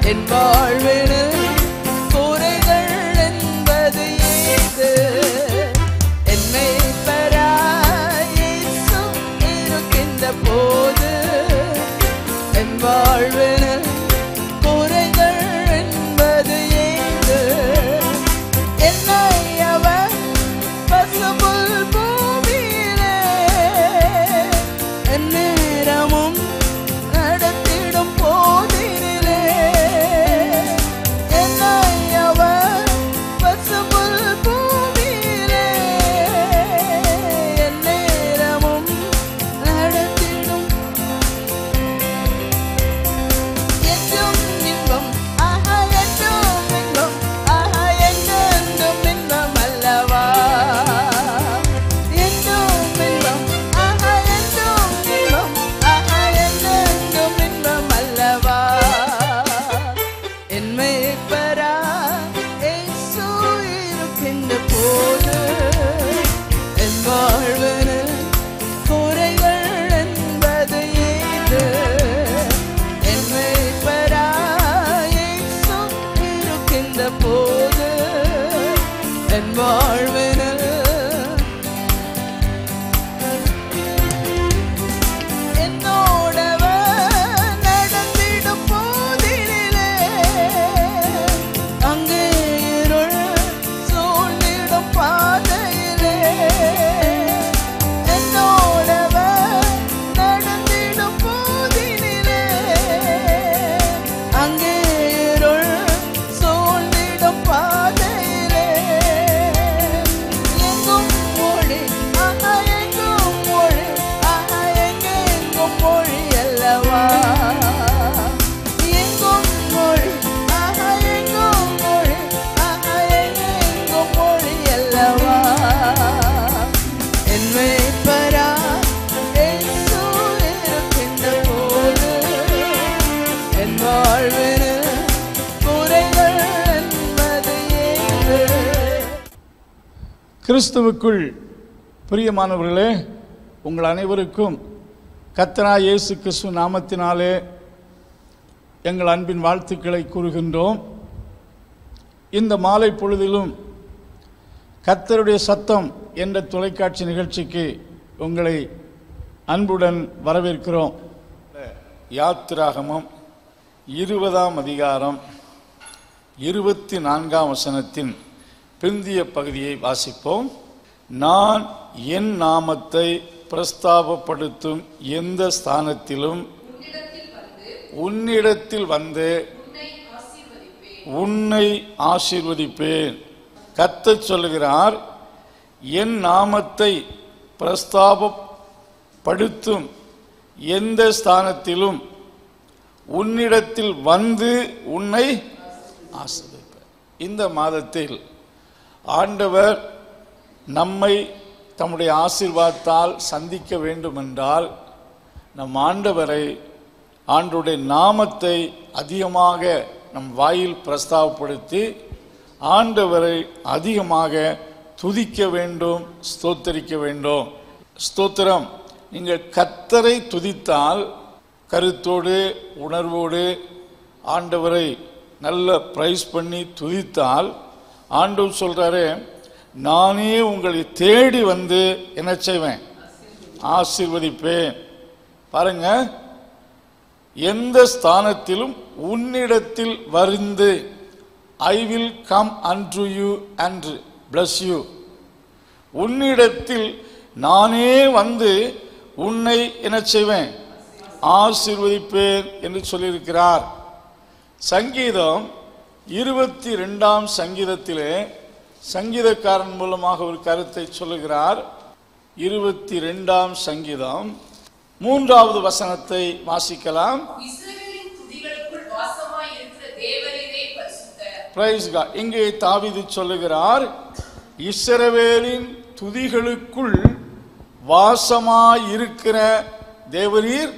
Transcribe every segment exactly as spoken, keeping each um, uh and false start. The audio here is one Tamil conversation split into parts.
என் வாழ்வினில் குறைகள் என்பது ஏது? என்னை பெறாய் இயேசு இருக்கின்ற போது என் வாழ்வினில் குறைகள் என்பது ஏது? என்னை அவர் பசும்புல் பூமியிலே எந்நேரமும் நடத்திடும் போதினிலே, என்னை அவர் பசும்புல் பூமியிலே எந்நேரமும் நடத்திடும் என்றும் இன்பம், ஆஹா என்றும் இன்பம், ஆஹா என்றென்றும் இன்பம் அல்லவா? என்றும் இன்பம், ஆஹா என்றும் இன்பம், ஆஹா என்றென்றும் இன்பம் அல்லவா? என் மேய்ப்பரா இயேசு இருக்கின்ற போது என் வாழ்வினில் குறைகள் என்பது ஏது? என் மேய்ப்பரா இயேசு இருக்கின்ற போது என் வாழ்வினில் என்னோடவர் நடந்திடும் போதினிலே அங்கே இருள் சூழ்ந்திடும் பாதையிலே, என்னோடவர் நடந்திடும் போதினிலே அங்கே இருள் சூழ்ந்திடும் பாதையிலே எங்கும் மொழி, ஆஹா எங்கும் மொழி, ஆஹா எங்கெங்கும் மொழி அல்லவா? எங்கும் மொழி, ஆஹா எங்கும் மொழி, ஆஹா எங்கெங்கும் மொழி அல்லவா? என் மேய்ப்பரா இயேசு இருக்கின்ற போது என் வாழ்வினில் குறைகள் என்பது ஏது? கிறிஸ்துவுக்குள் பிரியமானவர்களே, உங்கள் அனைவருக்கும் கர்த்தராகிய இயேசு கிறிஸ்து நாமத்தினாலே எங்கள் அன்பின் வாழ்த்துக்களை கூறுகின்றோம். இந்த மாலை பொழுதிலும் கர்த்தருடைய சத்தம் என்ற தொலைக்காட்சி நிகழ்ச்சிக்கு உங்களை அன்புடன் வரவேற்கிறோம். யாத்திராகமம் இருபதாம் அதிகாரம் இருபத்தி நான்காம் வசனத்தின் பிந்திய பகுதியை வாசிப்போம். நான் என் நாமத்தை பிரஸ்தாபப்படுத்தும் எந்த ஸ்தானத்திலும் உன்னிடத்தில் வந்து உன்னை ஆசீர்வதிப்பேன். கர்த்தர் சொல்லுகிறார், என் நாமத்தை பிரஸ்தாபப்படுத்தும் எந்த ஸ்தானத்திலும் உன்னிடத்தில் வந்து உன்னை ஆசீர்வதிப்பேன். இந்த மாதத்தில் ஆண்டவர் நம்மை தம்முடைய ஆசீர்வாதத்தால் சந்திக்க வேண்டுமென்றால் நம் ஆண்டவரை, ஆண்டவருடைய நாமத்தை அதிகமாக நம் வாயில் பிரஸ்தாபப்படுத்தி ஆண்டவரை அதிகமாக துதிக்க வேண்டும், ஸ்தோத்தரிக்க வேண்டும். ஸ்தோத்திரம். நீங்கள் கர்த்தரை துதித்தால், கருத்தோடு உணர்வோடு ஆண்டவரை நல்ல பிரைஸ் பண்ணி துதித்தால், ஆண்டவர் சொல்றாரு, நானே உங்களை தேடி வந்து என்ன செய்வேன்? ஆசீர்வதிப்பேன். பாருங்க, எந்த ஸ்தானத்திலும் உன்னிடத்தில் வருந்து I will come unto you and bless you. உன்னிடத்தில் நானே வந்து உன்னை என்ன செய்வேன்? ஆசீர்வதிப்பேன் என்று சொல்லியிருக்கிறார். சங்கீதம் இருபத்தி ரெண்டாம் சங்கீதத்திலே சங்கீதக்காரன் மூலமாக ஒரு கருத்தை சொல்லுகிறார். இருபத்தி ரெண்டாம் சங்கீதம் மூன்றாவது வசனத்தை வாசிக்கலாம். Praise God. இங்கே தாவீது சொல்லுகிறார், இஸ்ரவேலின் துதிகளுக்குள் வாசமாயிருக்கிற தேவரீர்.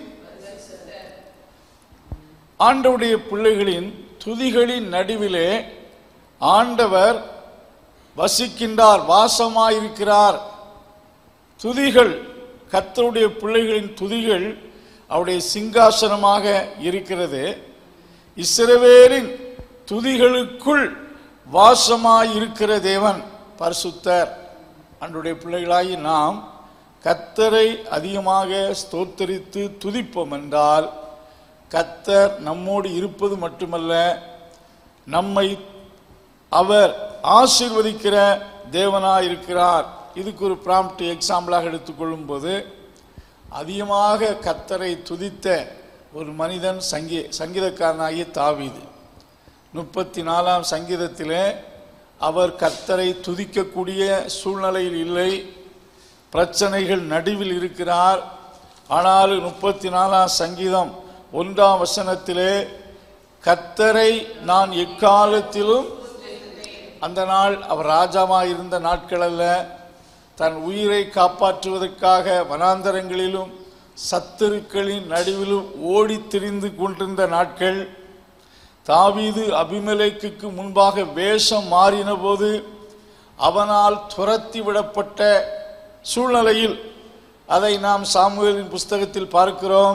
ஆண்டவருடைய பிள்ளைகளின் துதிகளின் நடுவிலே ஆண்டவர் வசிக்கின்றார், வாசமாயிருக்கிறார். துதிகள், கர்த்தருடைய பிள்ளைகளின் துதிகள் அவருடைய சிங்காசனமாக இருக்கிறது. இஸ்ரவேலின் துதிகளுக்குள் வாசமாயிருக்கிற தேவன் பரிசுத்தர். அன்றைய பிள்ளைகளாகி நாம் கர்த்தரை அதிகமாக ஸ்தோத்தரித்து துதிப்போம் என்றால் கர்த்தர் நம்மோடு இருப்பது மட்டுமல்ல, நம்மை அவர் ஆசீர்வதிக்கிற தேவனாயிருக்கிறார். இதுக்கு ஒரு ப்ராம்ப்ட் எக்ஸாம்பிளாக எடுத்துக்கொள்ளும் போது, அதிகமாக கர்த்தரை துதித்த ஒரு மனிதன் சங்கீ சங்கீதக்காரனாகிய தாவீது. முப்பத்தி நாலாம் சங்கீதத்திலே அவர் கர்த்தரை துதிக்கக்கூடிய சூழ்நிலையில் இல்லை, பிரச்சனைகள் நடுவில் இருக்கிறார். ஆனால் முப்பத்தி நாலாம் சங்கீதம் ஒன்றாம் வசனத்திலே கர்த்தரை நான் எக்காலத்திலும், அந்த நாள் அவர் ராஜாவாக இருந்த நாட்கள் அல்ல, தன் உயிரை காப்பாற்றுவதற்காக வனாந்தரங்களிலும் சத்துருக்களின் நடுவிலும் ஓடி திரிந்து கொண்டிருந்த நாட்கள். தாவீது அபிமெலேக்குக்கு முன்பாக வேஷம் மாறின போது அவனால் துரத்தி விடப்பட்ட சூழ்நிலையில், அதை நாம் சாமுவேலின் புஸ்தகத்தில் பார்க்கிறோம்.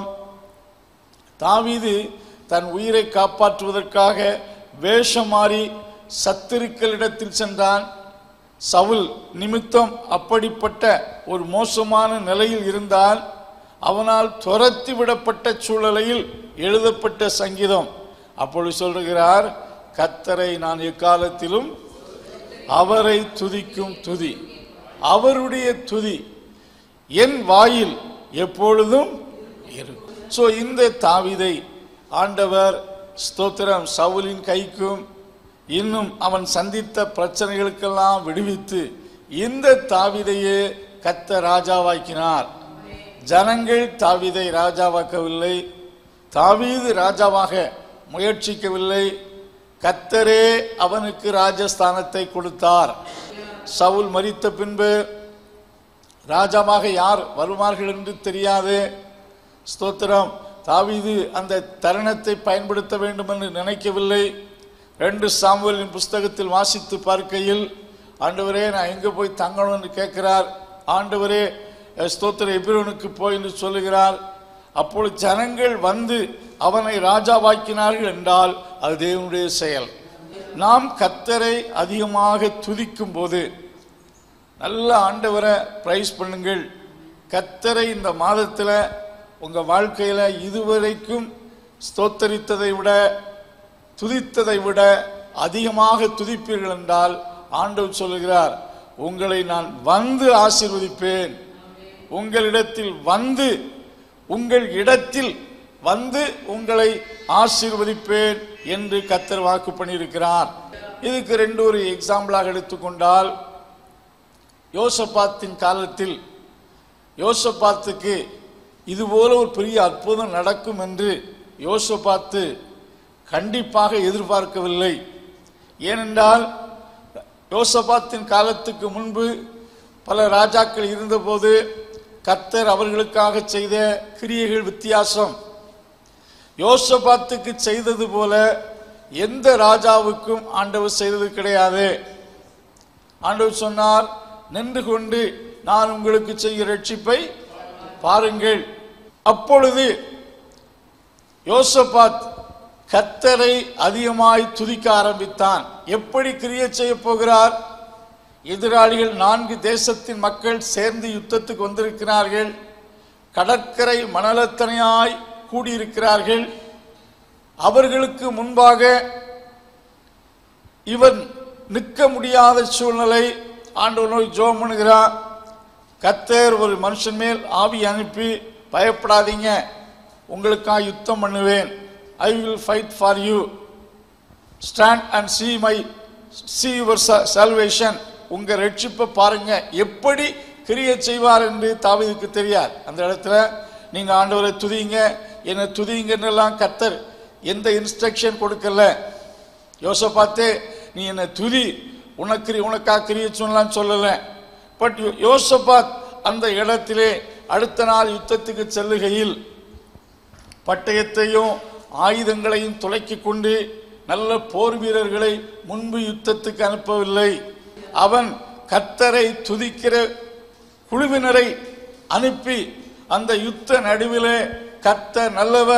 தாவீது தன் உயிரை காப்பாற்றுவதற்காக வேஷம் மாறி சத்துருக்களிடத்தில் சென்றான். சவுல் நிமித்தம் அப்படிப்பட்ட ஒரு மோசமான நிலையில் இருந்தால் அவனால் துரத்தி விடப்பட்ட சூழ்நிலையில் எழுதப்பட்ட சங்கீதம். அப்பொழுது சொல்லுகிறார், கர்த்தரை நான் எக்காலத்திலும் அவரை துதிக்கும் துதி, அவருடைய துதி என் வாயில் எப்பொழுதும் இருக்கும். சோ இந்த தாவீதை ஆண்டவர் ஸ்தோத்திரம் சவுலின் கைக்கும் இன்னும் அவன் சந்தித்த பிரச்சனைகளுக்கெல்லாம் விடுவித்து இந்த தாவீதையே கர்த்தர் ராஜாவாக்கினார். ஜனங்கள் தாவீதை ராஜாவாக்கவில்லை, தாவீது ராஜாவாக முயற்சிக்கவில்லை, கர்த்தரே அவனுக்கு ராஜஸ்தானத்தை கொடுத்தார். சவுல் மரித்த பின்பு ராஜாவாக யார் வருவார்கள் என்று தெரியாது. ஸ்தோத்திரம், தாவீது அந்த தருணத்தை பயன்படுத்த வேண்டும் என்று நினைக்கவில்லை. ரெண்டு சாமுவேலின் புஸ்தகத்தில் வாசித்து பார்க்கையில், ஆண்டவரே நான் எங்கே போய் தங்கணும் என்று கேட்கிறார். ஆண்டவரே ஸ்தோத்திர எபிரோனுக்கு போய் என்று சொல்லுகிறார். அப்பொழுது ஜனங்கள் வந்து அவனை ராஜாவாக்கினார்கள் என்றால் அது தேவனுடைய செயல். நாம் கர்த்தரை அதிகமாக துதிக்கும் போது நல்ல ஆண்டவரை பிரைஸ் பண்ணுங்கள். கர்த்தரை இந்த மாதத்தில் உங்க வாழ்க்கையில இதுவரைக்கும் ஸ்தோத்தரித்ததை விட துதித்ததை விட அதிகமாக துதிப்பீர்கள் என்றால் ஆண்டவர் சொல்லுகிறார், உங்களை நான் வந்து ஆசீர்வதிப்பேன், உங்களிடத்தில் வந்து உங்கள் இடத்தில் வந்து உங்களை ஆசீர்வதிப்பேன் என்று கர்த்தர் வாக்கு பண்ணியிருக்கிறார். இதுக்கு ரெண்டு ஒரு எக்ஸாம்பிளாக எடுத்துக்கொண்டால், யோசபாத்தின் காலத்தில் யோசபாத்துக்கு இதுபோல ஒரு பெரிய அற்புதம் நடக்கும் என்று யோசபாத்து கண்டிப்பாக எதிர்பார்க்கவில்லை. ஏனென்றால் யோசபாத்தின் காலத்துக்கு முன்பு பல ராஜாக்கள் இருந்தபோது கர்த்தர் அவர்களுக்காக செய்த கிரியைகள் வித்தியாசம். யோசபாத்துக்கு செய்தது போல எந்த ராஜாவுக்கும் ஆண்டவர் செய்தது கிடையாது. ஆண்டவர் சொன்னார், நின்று கொண்டு நான் உங்களுக்கு செய்ய ரட்சிப்பை பாருங்கள். அப்பொழுது யோசபாத் கர்த்தரை அதிகமாய் துதிக்க ஆரம்பித்தான். எப்படி கிரியை செய்ய போகிறார்? எதிராளிகள் நான்கு தேசத்தின் மக்கள் சேர்ந்து யுத்தத்துக்கு வந்திருக்கிறார்கள். கடற்கரை மணலத்தனையாய் கூடியிருக்கிறார்கள். அவர்களுக்கு முன்பாக இவன் நிற்க முடியாத சூழ்நிலை. ஆண்டவர் நோய் ஜெபம் பண்ணுகிறார். கர்த்தர் ஒரு மனுஷன் மேல் ஆவி அனுப்பி, பயப்படாதீங்க, உங்களுக்காக யுத்தம் பண்ணுவேன், I will fight for you, stand and see my see your salvation, உங்க ரட்சிப்பை பாருங்க. எப்படி கிரியை செய்வார் என்று தாவீதுக்கு தெரியாது. அந்த இடத்துல நீங்க ஆண்டவரை துதிங்க, என்ன துதிங்கன்னெல்லாம் கர்த்தர் எந்த இன்ஸ்ட்ரக்ஷன் கொடுக்கல. யோசபாத்தே நீ என்ன துதி, உனக்கு உனக்காக கிரியை சொல்லலாம் சொல்லல. பட் யோசபாத் அந்த இடத்திலே அடுத்த நாள் யுத்தத்துக்கு செல்லுகையில் பட்டயத்தையும் ஆயுதங்களையும் துளைக்கி கொண்டு நல்ல போர் வீரர்களை முன்பு யுத்தத்துக்கு அனுப்பவில்லை. அவன் கர்த்தரை துதிக்கிற குழுவினரை அனுப்பி அந்த யுத்த நடுவிலே கர்த்தர் நல்லவர்,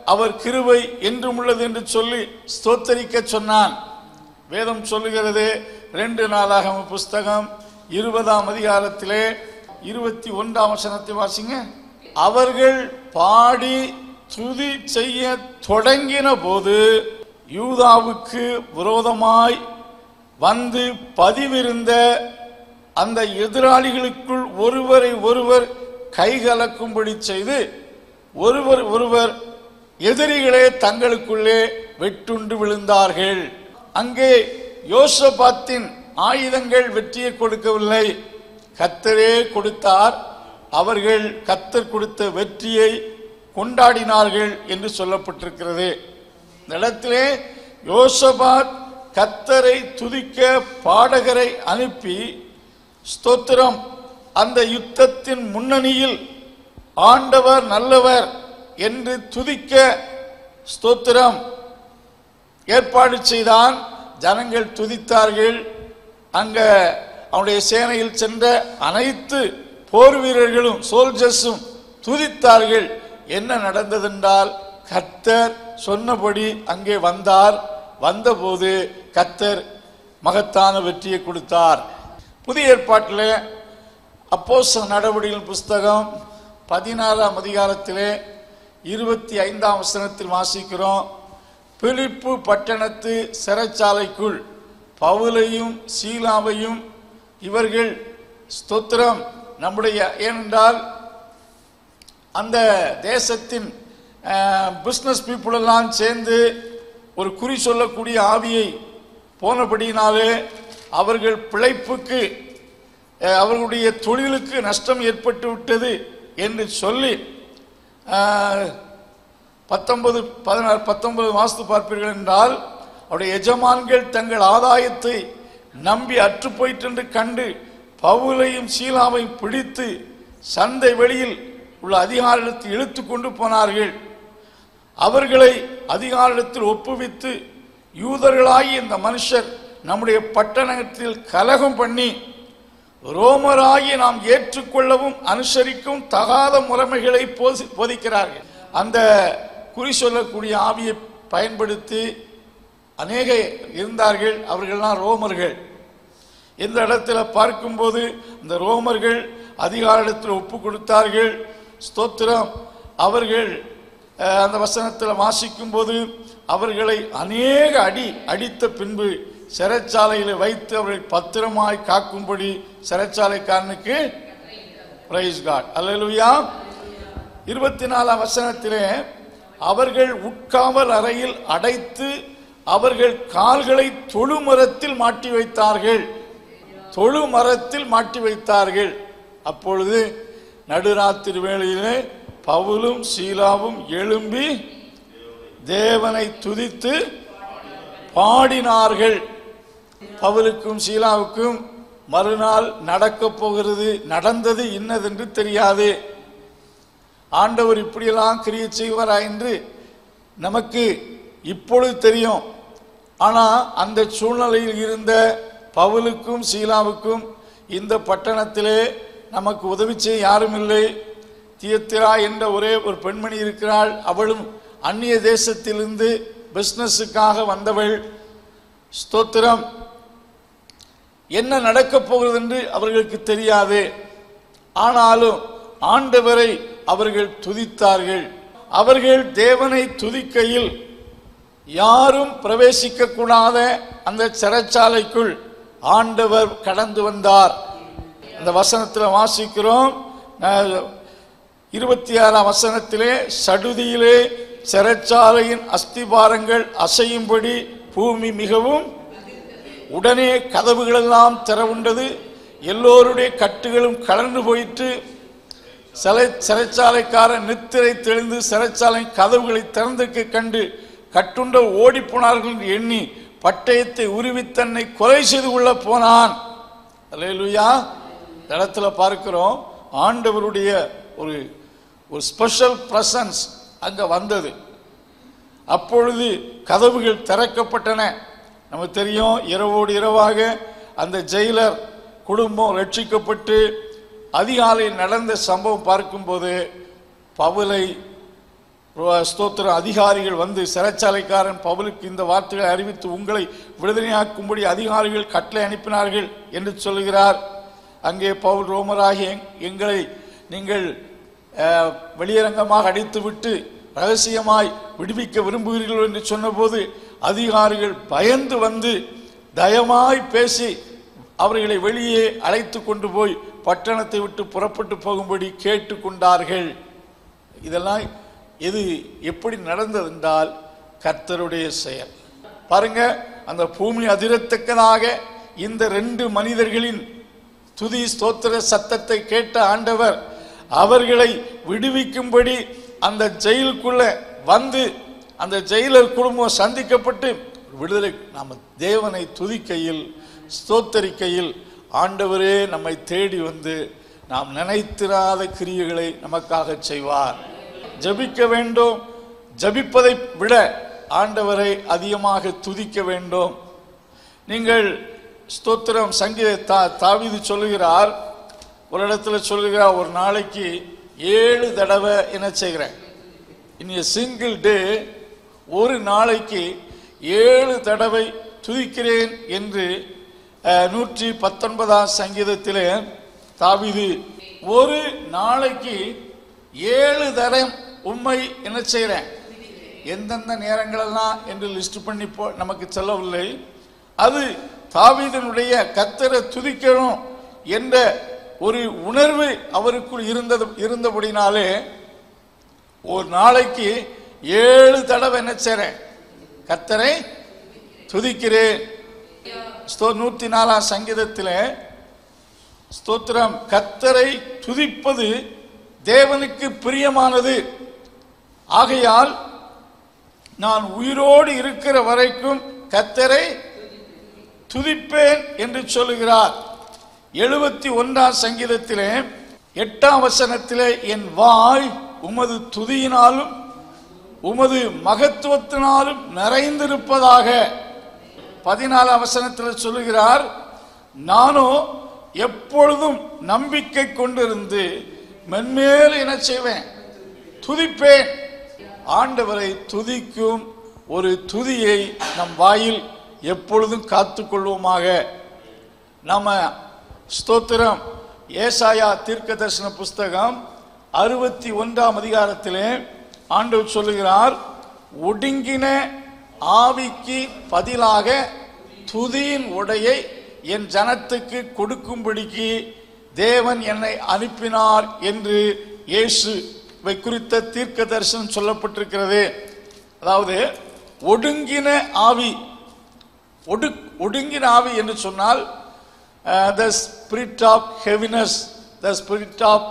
அவர் கிருபை என்றும் உள்ளது என்று சொல்லி ஸ்தோத்தரிக்க சொன்னான். வேதம் சொல்லுகிறது, ரெண்டு நாளாகம புஸ்தகம் இருபதாம் அதிகாரத்திலே இருபத்தி ஒன்றாம் வசனத்தை வாசிங்க. அவர்கள் பாடி துதி செய்ய தொடங்கின போது யூதாவுக்கு விரோதமாய் வந்து பதிவிருந்த அந்த எதிராளிகளுக்குள் ஒருவரை ஒருவர் கைகலக்கும்படி செய்து ஒருவர் ஒருவர் எதிரிகளே தங்களுக்குள்ளே வெட்டுண்டு விழுந்தார்கள். அங்கே யோசபாத்தின் ஆயுதங்கள் வெற்றியை கொடுக்கவில்லை, கர்த்தரே கொடுத்தார். அவர்கள் கர்த்தர் கொடுத்த வெற்றியை கொண்டாடினார்கள் என்று சொல்லப்பட்டிருக்கிறது. இந்த இடத்திலே யோசபாத் கர்த்தரை துதிக்க பாடகரை அனுப்பி ஸ்தோத்திரம், அந்த யுத்தத்தின் முன்னணியில் ஆண்டவர் நல்லவர் என்று துதிக்க ஸ்தோத்திரம் ஏற்பாடு செய்தான். ஜனங்கள் துதித்தார்கள். அங்க அவனுடைய சேனையில் சென்ற அனைத்து போர் வீரர்களும் சோல்ஜர்ஸும் துதித்தார்கள். என்ன நடந்ததென்றால், கர்த்தர் சொன்னபடி அங்கே வந்தார். வந்தபோது கர்த்தர் மகத்தான வெற்றியை கொடுத்தார். புதிய ஏற்பாட்டிலே அப்போஸ்தலர் நடவடிக்கைகளின் புஸ்தகம் பதினாறாம் அதிகாரத்திலே இருபத்தி ஐந்தாம் வசனத்தில் வாசிக்கிறோம். பிலிப்பு பட்டணத்து சிறைச்சாலைக்குள் பவுலையும் சீலாவையும் இவர்கள் ஸ்தோத்திரம் நம்முடைய, ஏனென்றால் அந்த தேசத்தின் பிஸ்னஸ் பீப்புள் எல்லாம் சேர்ந்து ஒரு குறி சொல்லக்கூடிய ஆவியை போனபடினாலே அவர்கள் பிழைப்புக்கு, அவர்களுடைய தொழிலுக்கு நஷ்டம் ஏற்பட்டு விட்டது என்று சொல்லி பத்தொன்பது பதினாறு பத்தொன்பது மாசத்து பார்ப்பீர்கள் என்றால், அவருடைய எஜமான்கள் தங்கள் ஆதாயத்தை நம்பி அற்று போயிற்று என்று கண்டு பவுலையும் சீலாவையும் பிடித்து சந்தை வெளியில் உள்ள அதிகாரத்தில் இழுத்து கொண்டு போனார்கள். அவர்களை அதிகாரத்தில் ஒப்புவித்து, யூதர்களாகி இந்த மனுஷர் நம்முடைய பட்டணத்தில் கலகம் பண்ணி ரோமராகி நாம் ஏற்றுக்கொள்ளவும் அனுசரிக்கும் தகாத முறைமைகளை போதிக்கிறார்கள். அந்த குறி சொல்லக்கூடிய ஆவியை பயன்படுத்தி அநேக இருந்தார்கள். அவர்கள்லாம் ரோமர்கள். இந்த இடத்துல பார்க்கும்போது இந்த ரோமர்கள் அதிகாரத்தில் ஒப்பு கொடுத்தார்கள். ஸ்தோத்திரம். அவர்கள் அந்த வசனத்தில் வாசிக்கும் போது அவர்களை அநேக அடி அடித்த பின்பு சிறைச்சாலையில் வைத்து அவர்களை பத்திரமாய் காக்கும்படி சிறைச்சாலைக்காரனுக்கு பிரைஸ் காட் அல்லேலூயா. இருபத்தி நாலாம் வசனத்திலே அவர்கள் உட்காவல் அறையில் அடைத்து அவர்கள் கால்களை தொழுமரத்தில் மாட்டி வைத்தார்கள். தொழுமரத்தில் மாட்டி வைத்தார்கள். அப்பொழுது நடுராத்திரி வேளையிலே பவுலும் சீலாவும் எழும்பி தேவனை துதித்து பாடினார்கள். பவுலுக்கும் சீலாவுக்கும் மறுநாள் நடக்க போகிறது, நடந்தது இன்னதென்று தெரியாது. ஆண்டவர் இப்படியெல்லாம் கிரியை செய்வாரா என்று நமக்கு இப்பொழுது தெரியும். ஆனால் அந்த சூழ்நிலையில் இருந்த பவுலுக்கும் சீலாவுக்கும் இந்த பட்டணத்திலே நமக்கு உதவி செய்ய யாரும் இல்லை. தியத்திரா என்ற ஒரே ஒரு பெண்மணி இருக்கிறாள். அவளும் அந்நிய தேசத்திலிருந்து பிசினஸுக்காக வந்தவள். ஸ்தோத்திரம். என்ன நடக்கப் போகிறது என்று அவர்களுக்கு தெரியாது. ஆனாலும் ஆண்டவரை அவர்கள் துதித்தார்கள். அவர்கள் தேவனை துதிக்கையில் யாரும் பிரவேசிக்க கூடாத அந்த சிறைச்சாலைக்குள் ஆண்டவர் கடந்து வந்தார். அந்த வசனத்தில் வாசிக்கிறோம். இருபத்தி ஆறாம் வசனத்திலே சடுதியிலே சிறைச்சாலையின் அஸ்திபாரங்கள் அசையும்படி பூமி மிகவும் உடனே கதவுகளெல்லாம் திறவுண்டது. எல்லோருடைய கட்டுகளும் கலந்து போயிற்று. சிறை சிறைச்சாலைக்காரன் நித்திரை தெளிந்து சிறைச்சாலை கதவுகளை திறந்திருக்க கண்டு கட்டுண்ட ஓடி போனார்கள் என்று எண்ணி பட்டயத்தை உருவி தன்னை கொலை செய்து கொள்ள போனான். அல்லேலூயா. இடத்துல பார்க்கிறோம் ஆண்டவருடைய ஒரு ஒரு ஸ்பெஷல் பிரசன்ஸ் அங்க வந்தது. அப்பொழுது கதவுகள் திறக்கப்பட்டன. நமக்கு தெரியும், இரவோடு இரவாக அந்த ஜெயிலர் குடும்பம் ஸ்தோத்திரம் அதிகாரிகள் வந்து சிறைச்சாலைக்காரன் பவுலுக்கு இந்த வார்த்தைகளை அறிவித்து உங்களை விடுதலையாக்கும்படி அதிகாரிகள் கட்டளை அனுப்பினார்கள் என்று சொல்கிறார். அங்கே பவுல் ரோமராகிய எங்களை நீங்கள் வெளியரங்கமாக அடித்துவிட்டு ரகசியமாய் விடுவிக்க விரும்புகிறீர்கள் என்று சொன்னபோது அதிகாரிகள் பயந்து வந்து தயமாய் பேசி அவர்களை வெளியே அழைத்து கொண்டு போய் பட்டணத்தை விட்டு புறப்பட்டு போகும்படி கேட்டுக்கொண்டார்கள். இதெல்லாம் எது எப்படி நடந்தது என்றால் கர்த்தருடைய செயல். பாருங்க, அந்த பூமி அதிரத்தக்கதாக இந்த ரெண்டு மனிதர்களின் துதி ஸ்தோத்திர சத்தத்தை கேட்ட ஆண்டவர் அவர்களை விடுவிக்கும்படி அந்த ஜெயிலுக்குள்ள வந்து அந்த ஜெயிலர் குடும்பம் சந்திக்கப்பட்டு விடுதலை. நாம் தேவனை துதிக்கையில் ஸ்தோத்தரிக்கையில் ஆண்டவரே நம்மை தேடி வந்து நாம் நினைத்திராத கிரியைகளை நமக்காக செய்வார். ஜபிக்க வேண்டும். ஜபிப்பதை விட ஆண்டவரை அதிகமாக துதிக்க வேண்டும். நீங்கள் ஸ்தோத்திரம் சங்கீத தா தாவீது சொல்லுகிறார், ஒரு இடத்துல சொல்லுகிறார், ஒரு நாளைக்கு ஏழு தடவை என்ன செய்கிறேன், இன் எ சிங்கிள் டே, ஒரு நாளைக்கு ஏழு தடவை துதிக்கிறேன் என்று நூற்றி பத்தொன்பதாம் சங்கீதத்திலே தாவீது ஒரு நாளைக்கு ஏழு தரம் உண்மை என்ன செய்கிறேன், எந்தெந்த நேரங்களெல்லாம் என்று லிஸ்ட் பண்ணி போ நமக்கு சொல்லவில்லை. அது தாவீதினுடைய கர்த்தரை துதிக்கணும் என்ற ஒரு உணர்வு அவருக்குள் இருந்தது இருந்தபடினாலே ஒரு நாளைக்கு ஏழு தடவை என்ன செய்றேன், கர்த்தரை துதிக்கிறேன். நூத்தி நாலாம் சங்கீதத்திலே ஸ்தோத்திரம், கர்த்தரை துதிப்பது தேவனுக்கு பிரியமானது, ஆகையால் நான் உயிரோடு இருக்கிற வரைக்கும் கர்த்தரை துதிப்பேன் என்று சொல்லுகிறார். எழுபத்தி ஒன்றாம் சங்கீதத்திலே எட்டாம் வசனத்திலே என் வாய் உமது துதியினாலும் உமது மகத்துவத்தினாலும் நிறைந்திருப்பதாக. பதினாலாம் வசனத்தில் சொல்லுகிறார், நானோ எப்பொழுதும் நம்பிக்கை கொண்டிருந்து மென்மேல் என்ன செய்வேன், துதிப்பேன். ஆண்டவரை துதிக்கும் ஒரு துதியை நம் வாயில் எப்பொழுதும் காத்து கொள்வோமாக. நம்ம ஸ்தோத்திரம் ஏசாயா தீர்க்க தரிசன புஸ்தகம் அறுபத்தி ஒன்றாம் அதிகாரத்திலே ஆண்டவர் சொல்லுகிறார், ஒடுங்கின ஆவிக்கு பதிலாக துதியின் உடையை என் ஜனத்துக்கு கொடுக்கும்படிக்கு தேவன் என்னை அனுப்பினார் என்று இயேசுவை குறித்த தீர்க்க தரிசனம் சொல்லப்பட்டிருக்கிறது. அதாவது ஒடுங்கின ஆவி, ஒடு ஒடுங்கின ஆவி என்று சொன்னால் the spirit of heaviness, the spirit of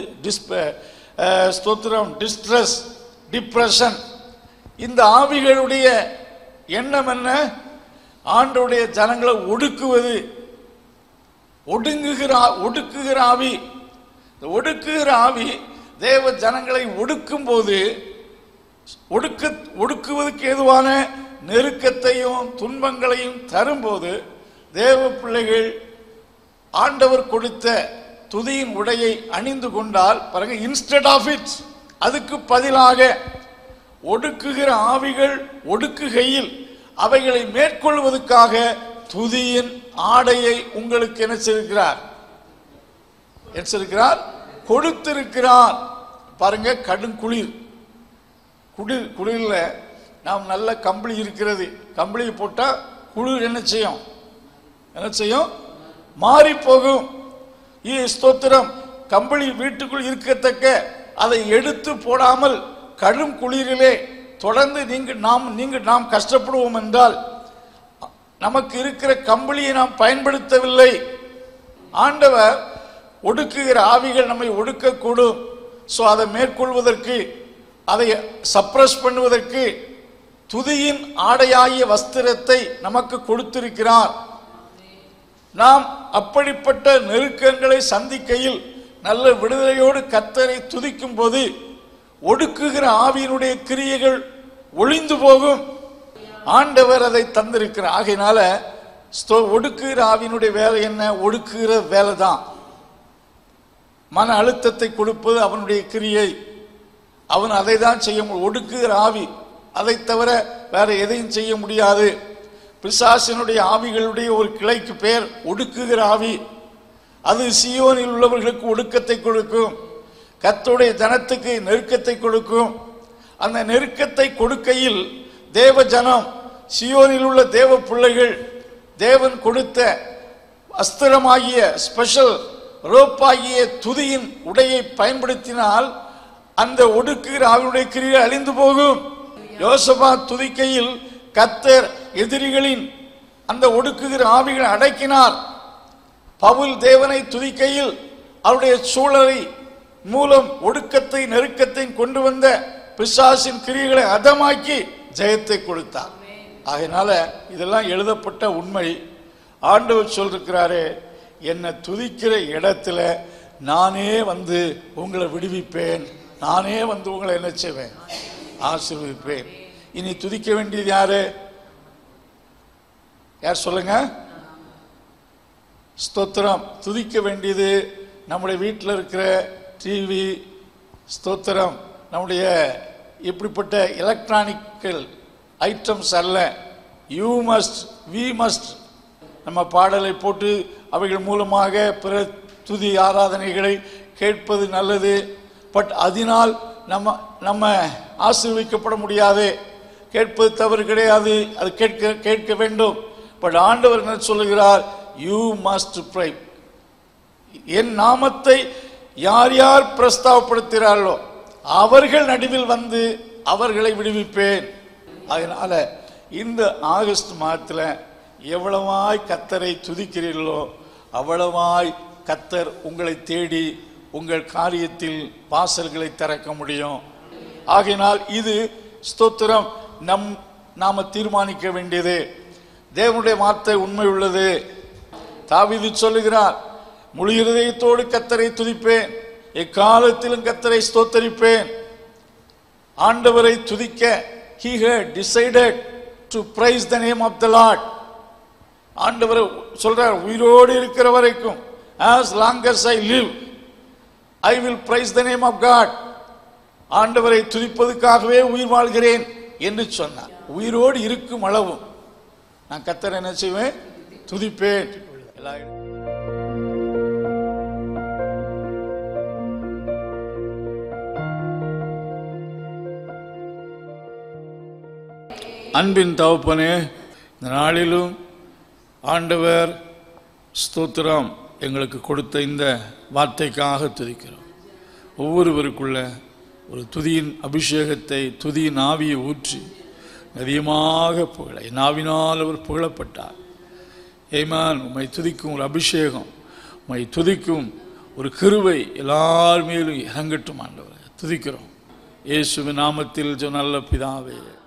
ஸ்தோத்திரம் டிஸ்ட்ரெஸ், டிப்ரெஷன். இந்த ஆவிகளுடைய எண்ணம் என்ன, ஆண்டவருடைய ஜனங்களை ஒடுக்குவது. ஒடுங்குகிற ஒடுக்குகிற ஆவி, ஒடுக்குகிற ஆவி தேவ ஜனங்களை ஒடுக்கும் போது, ஒடுக்க ஒடுக்குவதற்கு ஏதுவான நெருக்கத்தையும் துன்பங்களையும் தரும்போது தேவ பிள்ளைகள் ஆண்டவர் கொடுத்த துதியின் உடையை அணிந்து கொண்டால் பாருங்க, இன்ஸ்டெட் ஆஃப் இட், அதுக்கு பதிலாக ஒடுக்குகிற ஆவிகள் ஒடுக்குகையில் அவைகளை மேற்கொள்வதற்காக துதியின் ஆடையை உங்களுக்கு என்ன செய்திருக்கிறார், எச்சரிக்கிறார், கொடுத்திருக்கிறார். பாருங்க, கடும் குளிர், குளிர் குளிர்ல நாம் நல்ல கம்பளி இருக்கிறது, கம்பளி போட்டா குளிர் என்ன செய்யும், என்ன செய்யும், மாறி போகும். ஸ்தோத்திரம், கம்பளி வீட்டுக்குள் இருக்கத்தக்க அதை எடுத்து போடாமல் கடும் குளிரிலே தொடர்ந்து நீங்கள் நாம் நீங்கள் நாம் கஷ்டப்படுவோம் என்றால் நமக்கு இருக்கிற கம்பளியை நாம் பயன்படுத்தவில்லை. ஆண்டவர் ஒடுக்குகிற ஆவிகள் நம்மை ஒடுக்கக்கூடும். ஸோ அதை மேற்கொள்வதற்கு, அதை சப்ரஸ் பண்ணுவதற்கு துதியின் ஆடையாகிய வஸ்திரத்தை நமக்கு கொடுத்திருக்கிறார். நாம் அப்படிப்பட்ட நெருக்கங்களை சந்திக்கையில் நல்ல விடுதலையோடு கர்த்தரை துதிக்கும் போது ஒடுக்குகிற ஆவியினுடைய கிரியைகள் ஒளிந்து போகும். ஆண்டவர் அதை தந்திருக்கிறார். ஆகையினால ஒடுக்குகிற ஆவியினுடைய வேலை என்ன, ஒடுக்குகிற வேலை தான். மன அழுத்தத்தை கொடுப்பது அவனுடைய கிரியை. அவன் அதை தான் செய்ய முடியும். ஒடுக்குகிற ஆவி, அதை தவிர வேற எதையும் செய்ய முடியாது. பிசாசினுடைய ஆவிகளுடைய ஒரு கிளைக்கு பெயர் ஒடுக்குகிற ஆவி. அது சீயோனில் உள்ளவர்களுக்கு ஒடுக்கத்தை கொடுக்கும், கர்த்தருடைய ஜனத்துக்கு நெருக்கத்தை கொடுக்கும். அந்த நெருக்கத்தை கொடுக்கையில் தேவ ஜனம், சீயோனில் உள்ள தேவ பிள்ளைகள் தேவன் கொடுத்த அஸ்திரமாகிய ஸ்பெஷல் ரோப்பாகிய துதியின் உடையை பயன்படுத்தினால் அந்த ஒடுக்குகிற ஆவியுடைய கிரியை அழிந்து போகும். யோசபாத் துதிக்கையில் கர்த்தர் எதிரிகளின் அந்த ஒடுக்குகிற ஆவிகளை அடக்கினார். பவுல் தேவனை துதிக்கையில் அவருடைய சூழலை மூலம் ஒடுக்கத்தை நெருக்கத்தை கொண்டு வந்த பிசாசின் கிரியைகளை அதமாக்கி ஜெயத்தை கொடுத்தார். ஆகையினால இதெல்லாம் எழுதப்பட்ட உண்மை. ஆண்டவர் சொல்லிருக்கிறாரே, என்னை துதிக்கிற இடத்துல நானே வந்து உங்களை விடுவிப்பேன், நானே வந்து உங்களை என்ன செய்வேன், ஆசீர்வதிப்பேன். இனி துதிக்க வேண்டியது யாரு? யார் சொல்லுங்க? ஸ்தோத்திரம். துதிக்க வேண்டியது நம்முடைய வீட்டில் இருக்கிற டிவி ஸ்தோத்திரம், நம்முடைய இப்படிப்பட்ட எலக்ட்ரானிக்கல் ஐட்டம்ஸ் அல்ல. You must, we must. நம்ம பாடலை போட்டு அவைகள் மூலமாக பிற துதி ஆராதனைகளை கேட்பது நல்லது. பட் அதனால் நம்ம நம்ம ஆசீர்வதிக்கப்பட முடியாது. கேட்பது தவறு கிடையாது, அது கேட்க கேட்க வேண்டும். பட் ஆண்டவர் என்ன சொல்லுகிறார்? You must fry. என் நாமத்தை யார் யார் பிரஸ்தாவப்படுத்துகிறார்களோ அவர்கள் நடுவில் வந்து அவர்களை விடுவிப்பேன். அதனால இந்த ஆகஸ்ட் மாதத்தில் எவ்வளவாய் கர்த்தரை துதிக்கிறீர்களோ அவ்வளவாய் கர்த்தர் உங்களை தேடி உங்கள் காரியத்தில் வாசல்களை திறக்க முடியும். ஆகையினால் இது ஸ்தோத்திரம் நம் நாம தீர்மானிக்க வேண்டியது. தேவனுடைய வார்த்தை உண்மை உள்ளது. தாவீது சொல்லுகிறார், முழு இருதயத்தோடு கர்த்தரை துதிப்பேன், எக்காலத்திலும் கர்த்தரை ஸ்தோத்தரிப்பேன். ஆண்டவரை துதிக்க he had decided to praise the name of the Lord. ஆண்டவர் சொல்றார், உயிரோடு இருக்கிற வரைக்கும், as long as I live I will praise the name of God. ஆண்டவரை துதிப்பதற்காகவே உயிர் வாழ்கிறேன் என்று சொன்னார். உயிரோடு இருக்கும் அளவும் நான் கர்த்தரை என்ன செய்வேன்? துதிப்பேன். அன்பின் தகப்பனே, இந்த நாளிலும் ஆண்டவர் ஸ்தோத்திரம் எங்களுக்கு கொடுத்த இந்த வார்த்தைக்காக துதிக்கிறோம். ஒவ்வொருவருக்குள்ள ஒரு துதியின் அபிஷேகத்தை, துதியின் ஆவியை ஊற்றி அதிகமாக புகழ நாவினால் அவர் புகழப்பட்டார். ஏமான், உம்மை துதிக்கும் ஒரு அபிஷேகம், உம்மை துதிக்கும் ஒரு கிருபை எல்லார் மேலும் இறங்கட்டும். ஆண்டவரை துதிக்கிறோம் இயேசுவின் நாமத்தில் நல்ல பிதாவே.